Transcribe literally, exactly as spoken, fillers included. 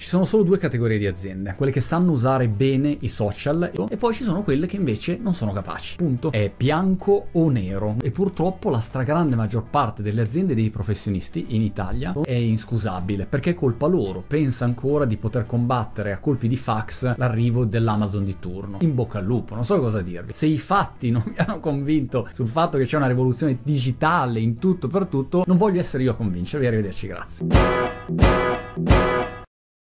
Ci sono solo due categorie di aziende, quelle che sanno usare bene i social e poi ci sono quelle che invece non sono capaci. Punto. È bianco o nero e purtroppo la stragrande maggior parte delle aziende e dei professionisti in Italia è inscusabile perché è colpa loro, pensa ancora di poter combattere a colpi di fax l'arrivo dell'Amazon di turno. In bocca al lupo, non so cosa dirvi. Se i fatti non mi hanno convinto sul fatto che c'è una rivoluzione digitale in tutto per tutto, non voglio essere io a convincervi. Arrivederci, grazie.